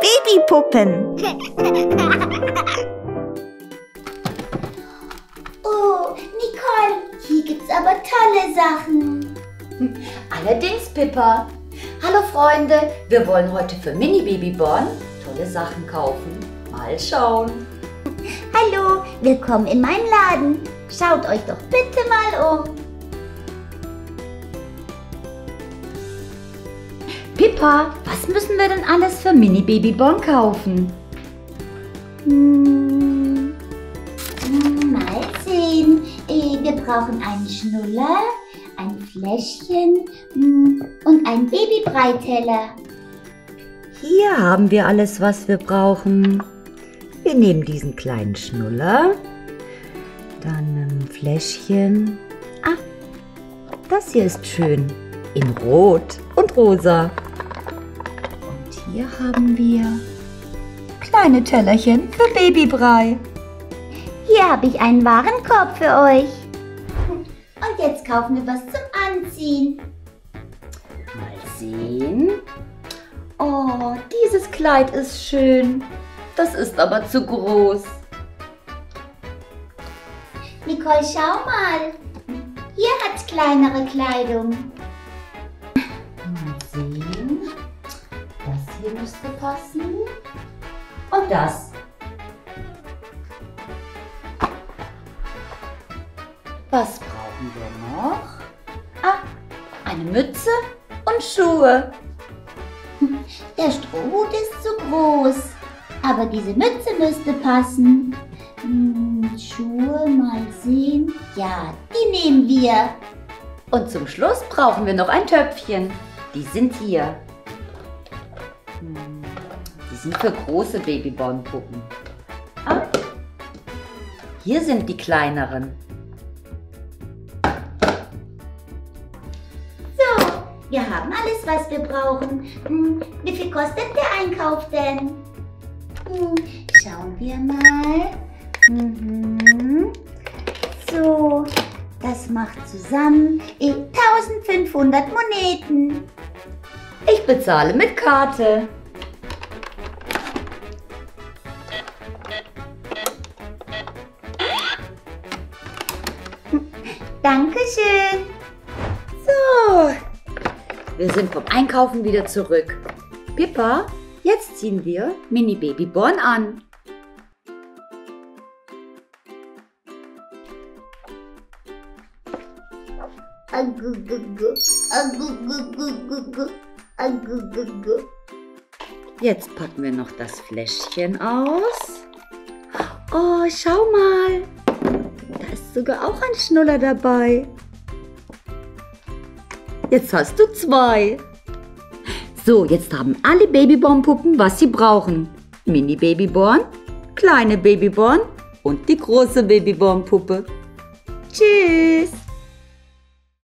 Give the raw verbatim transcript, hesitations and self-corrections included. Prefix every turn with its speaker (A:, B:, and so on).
A: Babypuppen.
B: Oh, Nicole, hier gibt's aber tolle Sachen.
C: Allerdings, Pippa. Hallo Freunde, wir wollen heute für Mini Babyborn tolle Sachen kaufen. Mal schauen.
B: Hallo, willkommen in meinem Laden. Schaut euch doch bitte mal um.
C: Pippa, was müssen wir denn alles für Mini Babyborn kaufen?
B: Hm, hm, mal sehen. Äh, wir brauchen einen Schnuller, ein Fläschchen hm, und einen Babybreiteller.
C: Hier haben wir alles, was wir brauchen. Wir nehmen diesen kleinen Schnuller, dann ein Fläschchen. Ah, das hier ist schön, in Rot und Rosa. Und hier haben wir kleine Tellerchen für Babybrei.
B: Hier habe ich einen Warenkorb für euch. Und jetzt kaufen wir was zum Anziehen.
C: Mal sehen. Oh, dieses Kleid ist schön. Das ist aber zu groß.
B: Nicole, schau mal. Hier hat's kleinere Kleidung.
C: Mal sehen. Das hier müsste passen. Und das. Was brauchen wir noch? Ah, eine Mütze und Schuhe.
B: Der Strohhut ist zu groß. Aber diese Mütze müsste passen. Hm, Schuhe, mal sehen. Ja, die nehmen wir.
C: Und zum Schluss brauchen wir noch ein Töpfchen. Die sind hier. Hm, Die sind für große Babyborn-Puppen. Ah, hier sind die kleineren.
B: So, wir haben alles, was wir brauchen. Hm, wie viel kostet der Einkauf denn? Hm, schauen wir mal. Mhm. So, das macht zusammen eintausendfünfhundert Moneten.
C: Ich bezahle mit Karte.
B: Dankeschön.
C: So, wir sind vom Einkaufen wieder zurück. Pippa, jetzt ziehen wir Mini Babyborn an.
B: Agugugu, agugugugugu, agugugu.
C: Jetzt packen wir noch das Fläschchen aus. Oh, schau mal. Da ist sogar auch ein Schnuller dabei. Jetzt hast du zwei. So, jetzt haben alle Babyborn-Puppen, was sie brauchen. Mini Babyborn, kleine Babyborn und die große Babyborn-Puppe. Tschüss.